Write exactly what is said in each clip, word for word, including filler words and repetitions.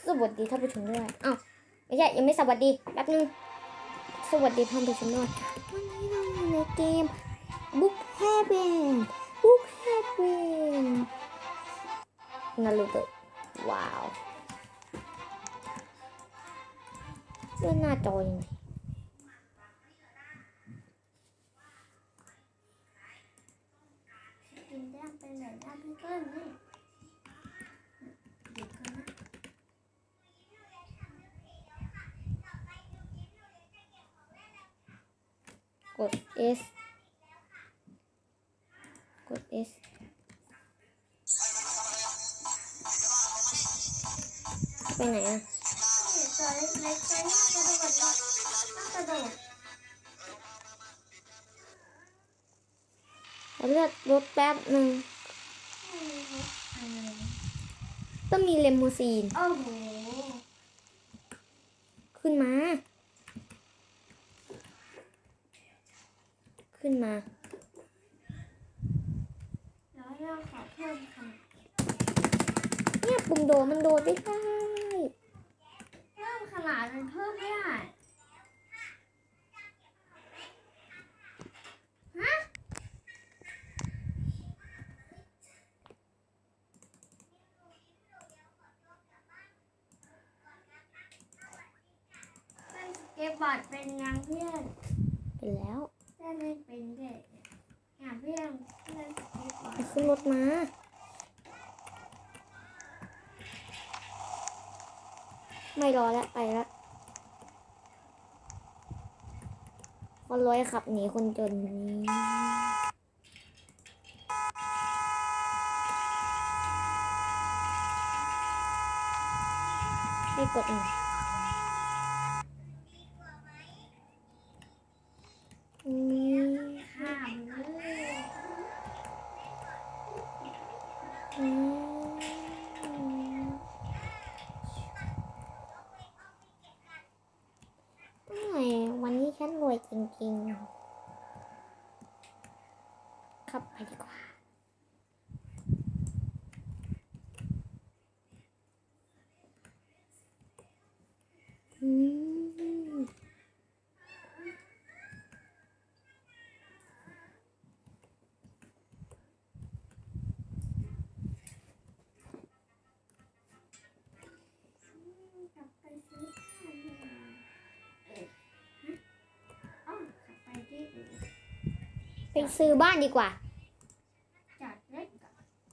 สวัสดีท่านผู้ชมด้วยอ้าวไม่ใช่ยังไม่สวัสดีแป๊บนึงสวัสดีท่านผู้ชมด้วยวันนี้เราอยู่ในเกม Book Heaven Book Heaven นารูโตะว้าวเลื่อนหน้าจอยังไงกินแต้มเป็นแบบด้านพี่เกิ้ลนี่เด็กกันนะกด S กด S ไปไหนอ่ะนี่ตัวเล็กๆใช้กระโดดกระโดดเลือดรถแป๊บหนึ่งต้องมีเลมูซีนโอ้โหขึ้นมา ขึ้นมาแล้วเราขอเพิ่มค่ะเนี่ยปุ่มโดดมันโดดไม่ได้เพิ่มขนาดมันเพิ่มไม่ได้ฮะเก็บบอร์ดเป็นยังเพื่อนเป็นแล้วเล่นไม่เป็นเด็กอยากเพื่อนเล่นเก็บบอร์ดไปขึ้นรถมา ไม่รอแล้วไปแล้วคนรวยขับหนีคนจนนี้ให้กดหน่อยอืมข้ามเลยอืมโอ้ยวันนี้ฉันรวยจริงๆขับไปดีกว่าอืมกลับไปซื้อข้าวมาเอ๊ะฮะอ๋อกลับไปที่อื่นไปซื้อบ้านดีกว่าจัดเล็กกับ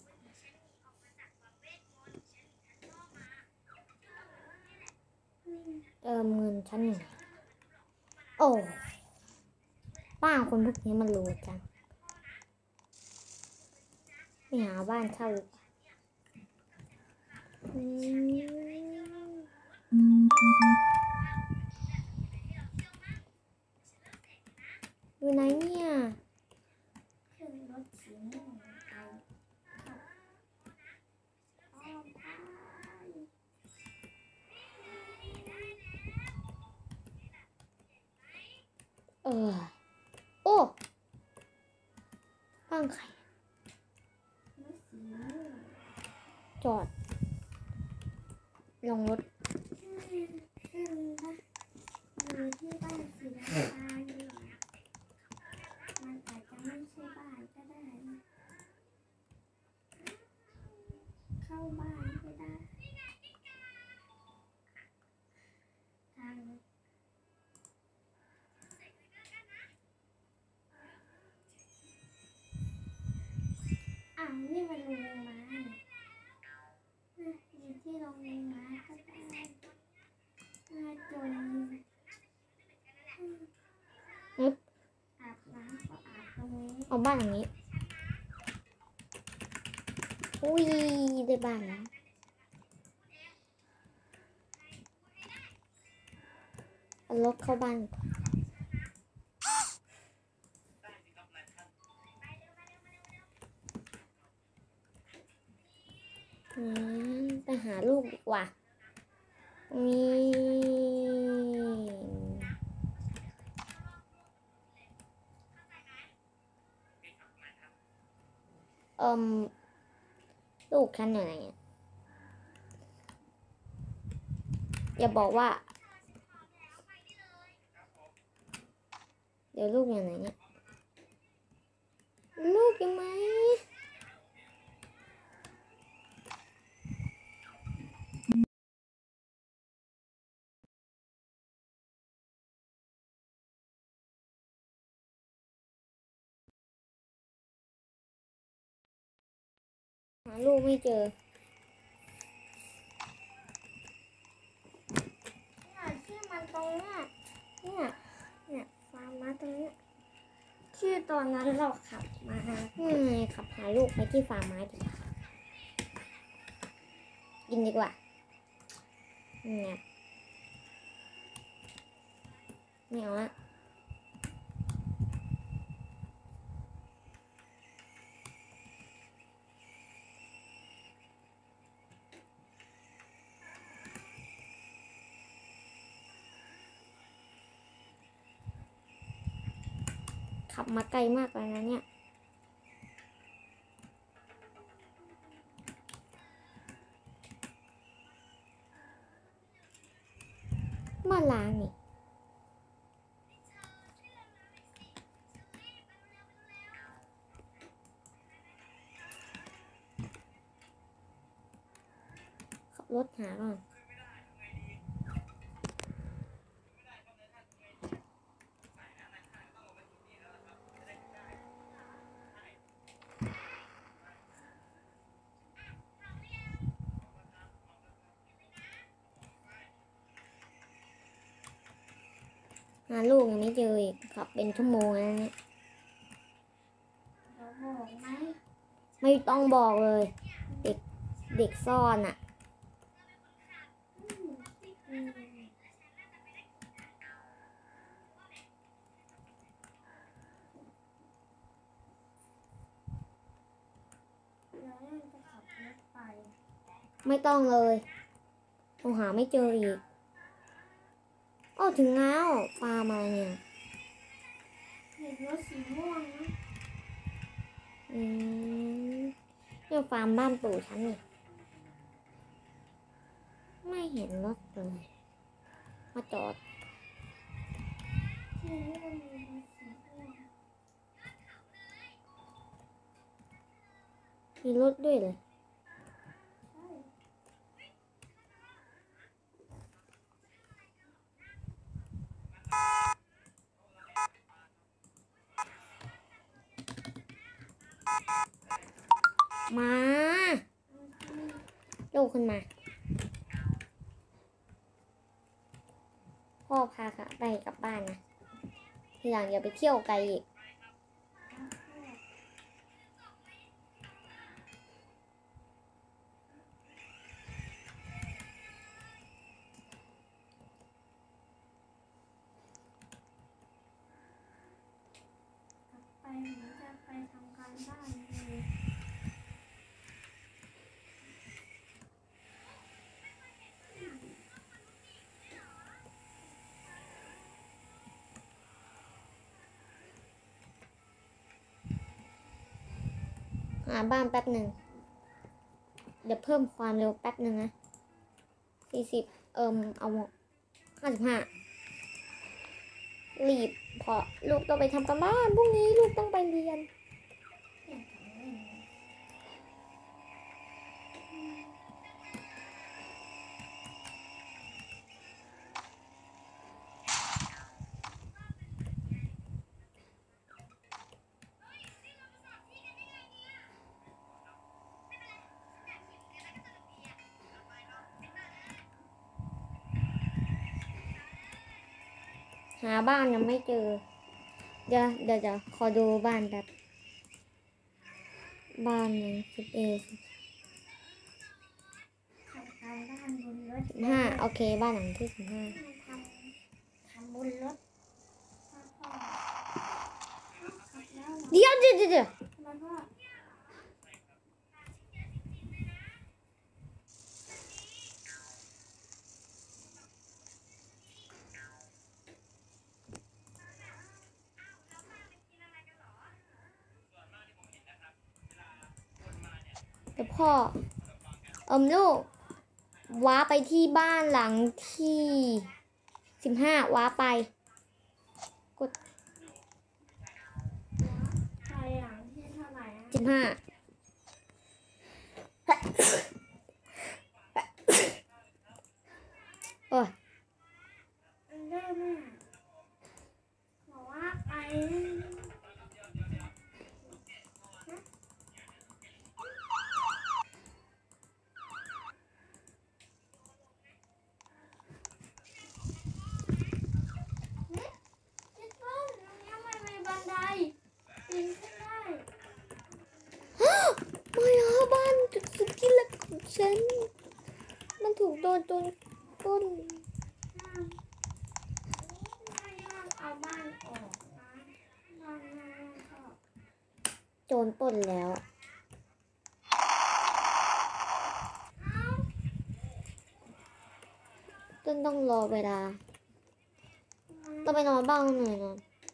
เติมเงินชั้นหนึ่งโอ้บ้านคนพวกนี้มันรู้จังไปหาบ้านเช่าดีกว่าอืมอยู่ไหนเนี่ยขึ้นรถสีม่วงไปอ้อมไปเออโอ้บ้านใครรถสีม่วงจอด ลงรถขึ้นขึ้นนะอยู่ที่บ้านสีน้ำตาลอยู่มันอาจจะไม่ใช่บ้านก็ได้นะเข้าบ้านก็ได้ทางอ้าวนี่มันลงมาอยู่ที่ลงมาก็ได้น่าจนนึกอาบน้ำก็อาบตรงนี้เอาบ้านหลังนี้ อุ้ยได้บ้านแล้วเอารถเข้าบ้านก่อนอืมไปหาลูกดีกว่านี่เอ่มลูกฉันอยู่ไหนอะอย่าบอกว่า เดี๋ยวลูกอย่างไหนเนี่ยลูกยังไหมหาลูกไม่เจอเนี่ยชื่อมันตรงเนี้ยเนี่ยเนี่ยฟาร์มมาตรงเนี้ยชื่อตอนนั้นเราขับมาอืมขับหาลูกไปที่ฟาร์มไม้ดีกว่ากินดีกว่าเนี่ยไม่เอาละขับมาไกลมากเลยนะเนี่ยบ้านล้างนี่ขับรถหาก่อนหาลูกยังไม่เจออีกขับเป็นชั่วโมงแล้วเนี่ยเราบอกไหมไม่ต้องบอกเลย เด็กเด็กซ่อนอะ่ะอืมแล้วเราจะขับรถไปไม่ต้องเลยเราหาไม่เจออีกอ้อถึงแล้วฟาร์มอะไรเนี่ยเห็นรถสีม่วงนะอืมเนี่ยฟาร์มบ้านปู่ฉันนี่ไม่เห็นรถเลยมาจอดที่นี่มันมีรถสีม่วงมีรถด้วยเลยใช่มาลูกขึ้นมา พ่อพาค่ะไปกลับบ้านนะทีหลังอย่าไปเที่ยวไกลอีกไปหนูจะไปทำการบ้านเลยหาบ้านแป๊บหนึ่งเดี๋ยวเพิ่มความเร็วแป๊บหนึ่งนะสี่สิบเอิมเอาห้าสิบห้ารีบเพราะลูกต้องไปทำการบ้านพรุ่งนี้ลูกต้องไปเรียนอยากของเล่นเลยหาบ้านยังไม่เจอ เดี๋ยวเดี๋ยวจะขอดูบ้านแบบบ้านหนึ่งสิบเอทำการบ้านบนรถสิบห้าโอเคบ้านหลังที่สิบห้าทำทำบนรถพ่อพ่อขับแล้วเหรอเดี๋ยวเดี๋ยวเดี๋ยวเดี๋ยวทำไมพ่อเดี๋ยวพ่อเอิมลูกว้าไปที่บ้านหลังที่สิบห้าว้าไปกดไปหลังที่เท่าไหร่อะสิบห้าโอ้ยอันเดอร์แม่บอกว่าไปพี่ต้นตรงนี้มันมีบันไดปีนขึ้นได้ไม่นะบ้านสุดที่รักของฉันมันถูกโดนโดนต้นห้ามไม่ห้ามเอาบ้านออกนะบ้านแม่ชอบโจรปล้นแล้วเอ้าต้นต้องรอเวลาต้องไปนอนบ้างหน่อยนอน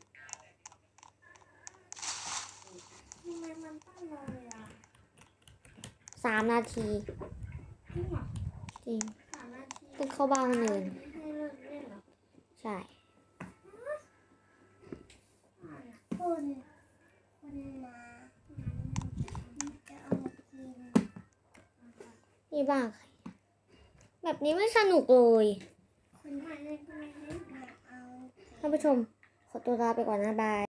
ทำไมมันต้องรอเวลาสามนาทีจริงเหรอจริงสามนาทีต้องเข้าบ้านคนอื่นให้เลิกเล่นเหรอใช่คนคนมาจะเอามากินนี่บ้างใครแบบนี้ไม่สนุกเลยคนมาเล่นก็ไม่ให้เอาท่านผู้ชม ขอตัวลาไปก่อนนะบาย